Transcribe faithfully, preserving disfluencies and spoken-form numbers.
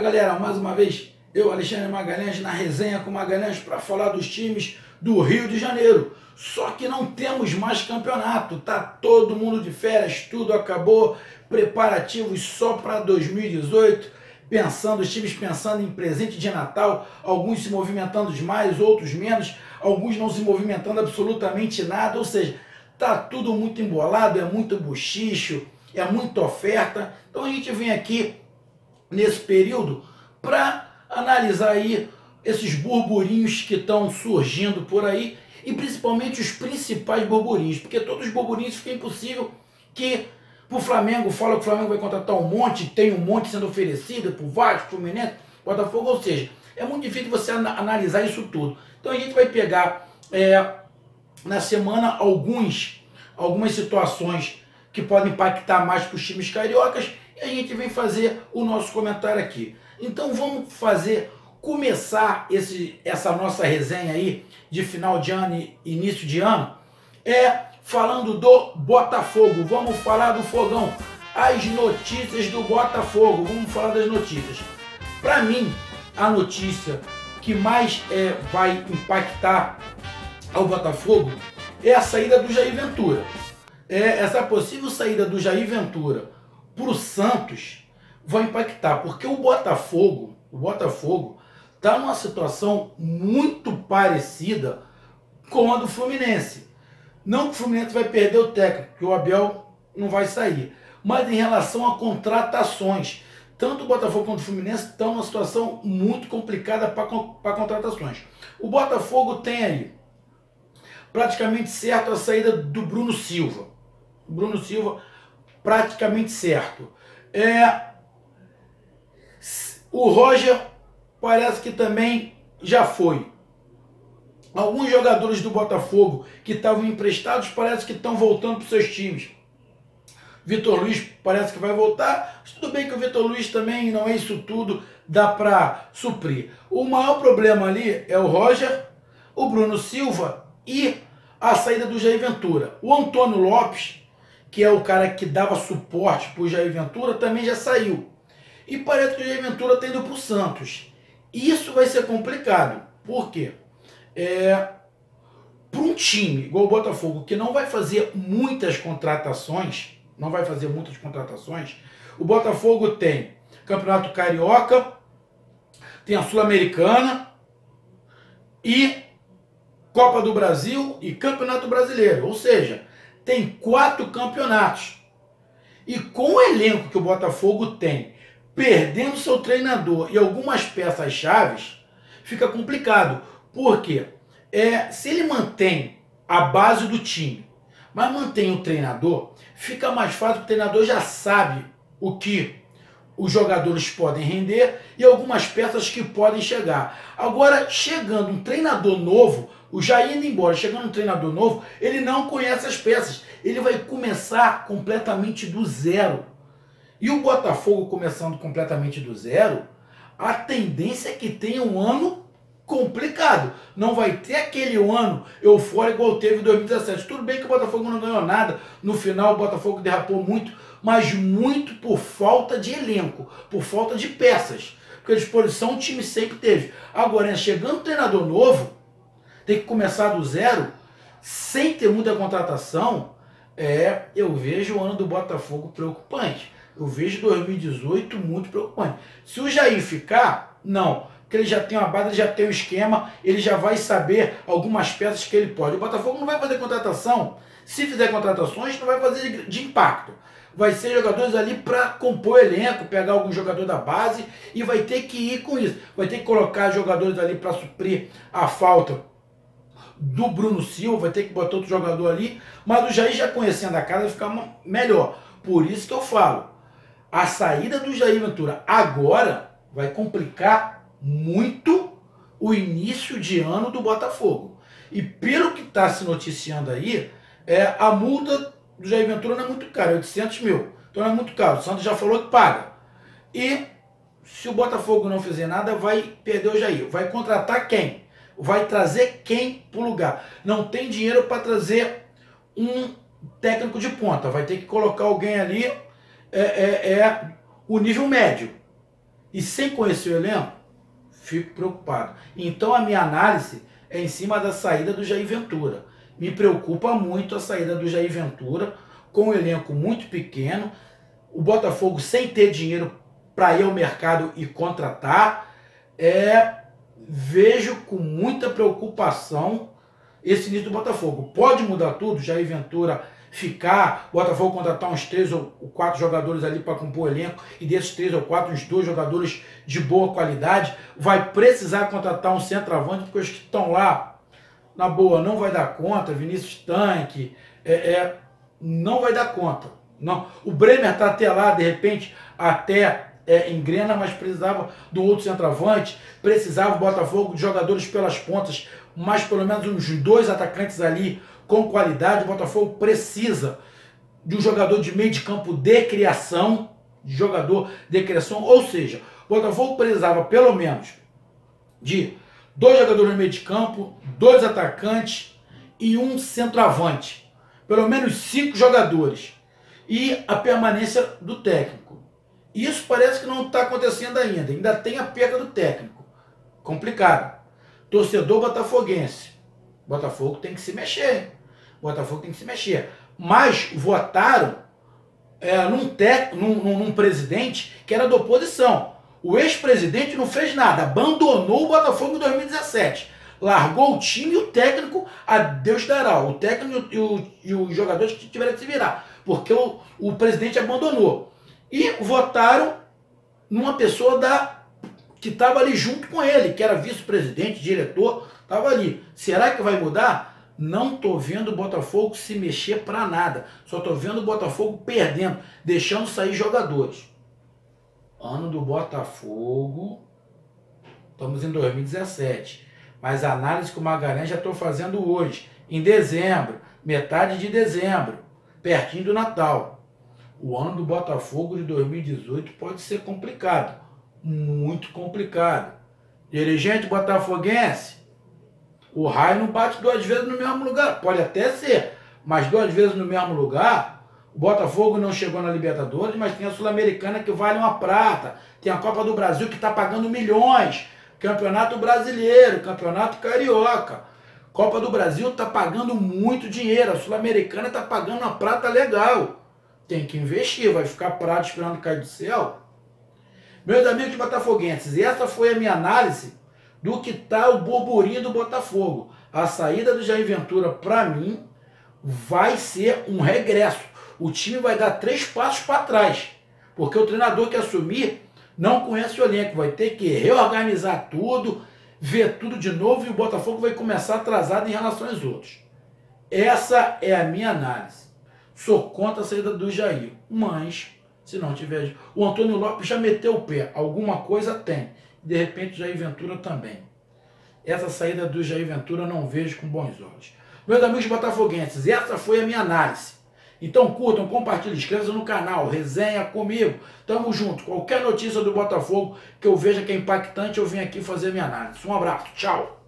galera, mais uma vez, eu, Alexandre Magalhães, na resenha com Magalhães para falar dos times do Rio de Janeiro. Só que não temos mais campeonato, tá todo mundo de férias, tudo acabou, preparativos só para dois mil e dezoito, pensando, os times pensando em presente de Natal, alguns se movimentando mais, outros menos, alguns não se movimentando absolutamente nada, ou seja, tá tudo muito embolado, é muito bochicho, é muita oferta. Então a gente vem aqui nesse período para analisar aí esses burburinhos que estão surgindo por aí e principalmente os principais burburinhos, porque todos os burburinhos fica impossível que o Flamengo fala que o Flamengo vai contratar um monte, tem um monte sendo oferecido por Vasco, Fluminense, Botafogo, ou seja, é muito difícil você analisar isso tudo. Então a gente vai pegar é, na semana alguns, algumas situações que podem impactar mais para os times cariocas e a gente vem fazer o nosso comentário aqui. Então vamos fazer, começar esse, essa nossa resenha aí de final de ano e início de ano, é falando do Botafogo. Vamos falar do Fogão, as notícias do Botafogo, vamos falar das notícias. Para mim, a notícia que mais é, vai impactar ao Botafogo é a saída do Jair Ventura. É, essa possível saída do Jair Ventura para o Santos vai impactar, porque o Botafogo, o Botafogo está numa situação muito parecida com a do Fluminense. Não que o Fluminense vai perder o técnico, que o Abel não vai sair, mas em relação a contratações, tanto o Botafogo quanto o Fluminense estão numa situação muito complicada para contratações. O Botafogo tem aí praticamente certo a saída do Bruno Silva. O Bruno Silva praticamente certo. É, o Roger parece que também já foi. Alguns jogadores do Botafogo que estavam emprestados parece que estão voltando para os seus times. Vitor Luiz parece que vai voltar. Mas tudo bem que o Vitor Luiz também não é isso tudo, dá para suprir. O maior problema ali é o Roger, o Bruno Silva e a saída do Jair Ventura. O Antônio Lopes, que é o cara que dava suporte para o Jair Ventura, também já saiu. E parece que o Jair Ventura está indo para o Santos. Isso vai ser complicado. Por quê? É, para um time igual o Botafogo, que não vai fazer muitas contratações, não vai fazer muitas contratações, o Botafogo tem Campeonato Carioca, tem a Sul-Americana e Copa do Brasil e Campeonato Brasileiro, ou seja, tem quatro campeonatos. E com o elenco que o Botafogo tem, perdendo seu treinador e algumas peças-chaves, fica complicado. Por quê? É, se ele mantém a base do time, mas mantém o treinador, fica mais fácil, o treinador já sabe o que os jogadores podem render e algumas peças que podem chegar. Agora, chegando um treinador novo, o Jair indo embora, chegando um treinador novo, ele não conhece as peças. Ele vai começar completamente do zero. E o Botafogo começando completamente do zero, a tendência é que tenha um ano complicado. Não vai ter aquele ano eufórico igual teve em dois mil e dezessete. Tudo bem que o Botafogo não ganhou nada. No final o Botafogo derrapou muito, mas muito por falta de elenco, por falta de peças. Porque a disposição o time sempre teve. Agora, chegando um treinador novo, tem que começar do zero, sem ter muita contratação, é, eu vejo o ano do Botafogo preocupante. Eu vejo dois mil e dezoito muito preocupante. Se o Jair ficar, não. Porque ele já tem uma base, ele já tem um esquema, ele já vai saber algumas peças que ele pode. O Botafogo não vai fazer contratação. Se fizer contratações, não vai fazer de, de impacto. Vai ser jogadores ali para compor o elenco, pegar algum jogador da base e vai ter que ir com isso. Vai ter que colocar jogadores ali para suprir a falta do Bruno Silva, vai ter que botar outro jogador ali, mas o Jair já conhecendo a casa vai ficar melhor. Por isso que eu falo, a saída do Jair Ventura agora vai complicar muito o início de ano do Botafogo. E pelo que está se noticiando aí, é, a multa do Jair Ventura não é muito cara, é oitocentos mil. Então não é muito caro, o Santos já falou que paga. E se o Botafogo não fizer nada, vai perder o Jair. Vai contratar quem? Vai trazer quem para o lugar? Não tem dinheiro para trazer um técnico de ponta. Vai ter que colocar alguém ali, é, é, é o nível médio. e sem conhecer o elenco, fico preocupado. Então a minha análise é em cima da saída do Jair Ventura. Me preocupa muito a saída do Jair Ventura, com um elenco muito pequeno, o Botafogo sem ter dinheiro para ir ao mercado e contratar. É, vejo com muita preocupação esse início do Botafogo. Pode mudar tudo, Jair Ventura ficar, o Botafogo contratar uns três ou quatro jogadores ali para compor o elenco, e desses três ou quatro, uns dois jogadores de boa qualidade. Vai precisar contratar um centroavante, porque os que estão lá, na boa, não vai dar conta. Vinícius Tanque, é, é, não vai dar conta. Não. O Bremer está até lá, de repente, até é, engrena, mas precisava do outro centroavante, precisava o Botafogo de jogadores pelas pontas, mas pelo menos uns dois atacantes ali com qualidade. O Botafogo precisa de um jogador de meio de campo de criação, de jogador de criação, ou seja, o Botafogo precisava pelo menos de dois jogadores no meio de campo, dois atacantes e um centroavante. Pelo menos cinco jogadores. E a permanência do técnico. Isso parece que não está acontecendo ainda. Ainda tem a perda do técnico. Complicado. Torcedor botafoguense. Botafogo tem que se mexer. Botafogo tem que se mexer. Mas votaram é, num, tec, num, num, num presidente que era da oposição. O ex-presidente não fez nada, abandonou o Botafogo em dois mil e dezessete. Largou o time e o técnico, a Deus dará. O técnico e, o, e os jogadores que tiveram que se virar. Porque o, o presidente abandonou. E votaram numa pessoa da, que estava ali junto com ele, que era vice-presidente, diretor, estava ali. Será que vai mudar? Não estou vendo o Botafogo se mexer para nada. Só estou vendo o Botafogo perdendo, deixando sair jogadores. Ano do Botafogo, estamos em dois mil e dezessete, mas a análise que o Magalhães já estou fazendo hoje, em dezembro, metade de dezembro, pertinho do Natal. O ano do Botafogo de dois mil e dezoito pode ser complicado, muito complicado. Dirigente botafoguense, o raio não bate duas vezes no mesmo lugar, pode até ser, mas duas vezes no mesmo lugar. O Botafogo não chegou na Libertadores, mas tem a Sul-Americana que vale uma prata. Tem a Copa do Brasil que está pagando milhões. Campeonato Brasileiro, Campeonato Carioca. Copa do Brasil está pagando muito dinheiro. A Sul-Americana está pagando uma prata legal. Tem que investir, vai ficar prata esperando cair do céu. Meus amigos botafoguenses, essa foi a minha análise do que está o burburinho do Botafogo. A saída do Jair Ventura, para mim, vai ser um regresso. O time vai dar três passos para trás, porque o treinador que assumir não conhece o elenco, vai ter que reorganizar tudo, ver tudo de novo, e o Botafogo vai começar atrasado em relação aos outros. Essa é a minha análise. Sou contra a saída do Jair, mas se não tiver... O Antônio Lopes já meteu o pé, alguma coisa tem. De repente o Jair Ventura também. Essa saída do Jair Ventura eu não vejo com bons olhos. Meus amigos botafoguenses, essa foi a minha análise. Então curtam, compartilhem, inscrevam-se no canal, resenha comigo. Tamo junto. Qualquer notícia do Botafogo que eu veja que é impactante, eu venho aqui fazer minha análise. Um abraço, tchau.